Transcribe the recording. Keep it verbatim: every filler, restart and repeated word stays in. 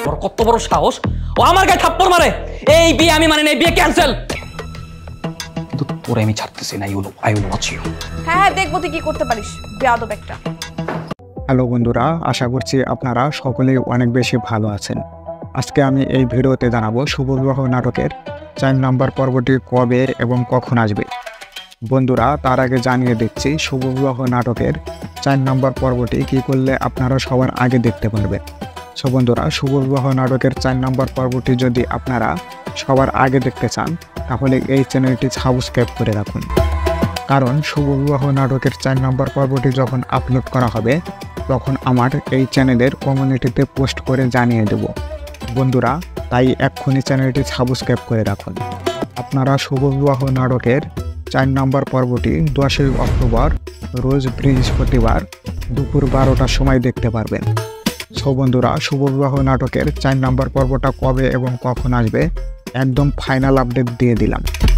ওর কত বড় সাহস, ও আমার গায়ে থাপ্পড় মারে। এই বিয়ে আমি মানে না, এই বিয়ে ক্যান্সেল। কিন্তু তোরে আমি ছাড়তেছি না, ইউলো আই উইল ওয়াচ ইউ। হ্যাঁ হ্যাঁ, দেখবো তুই কি করতে পারিস, বেয়াদব একটা। হ্যালো বন্ধুরা, আশা করছি আপনারা সকলেই অনেক বেশি ভালো আছেন। আজকে আমি এই ভিডিওতে জানাবো শুভবিবাহ নাটকের চার নম্বর পর্বটি কবে এবং কখন আসবে। বন্ধুরা, তার আগে জানিয়ে দিচ্ছি শুভবিবাহ নাটকের চার নম্বর পর্বটি কী করলে আপনারা সবার আগে দেখতে পারবেন। সো বন্ধুরা, শুভবিবাহ নাটকের চার নম্বর পর্বটি যদি আপনারা সবার আগে দেখতে চান তাহলে এই চ্যানেলটি সাবস্ক্রাইব করে রাখুন, কারণ শুভবিবাহ নাটকের চার নম্বর পর্বটি যখন আপলোড করা হবে তখন আমার এই চ্যানেলের কমিউনিটিতে পোস্ট করে জানিয়ে দেব। বন্ধুরা, তাই এক্ষুনি চ্যানেলটি সাবস্ক্রাইব করে রাখুন। আপনারা শুভবিবাহ নাটকের চার নম্বর পর্বটি দশই অক্টোবর রোজ বৃহস্পতিবার দুপুর বারোটার সময় দেখতে পারবেন। সো বন্ধুরা, শুভবিবাহ নাটকের চার নম্বর পর্বটা কবে এবং কখন আসবে একদম ফাইনাল আপডেট দিয়ে দিলাম।